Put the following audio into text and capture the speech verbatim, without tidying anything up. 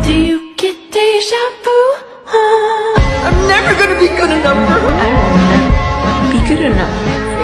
Do you get deja vu? Huh? I'm never gonna be good enough for her. Be good enough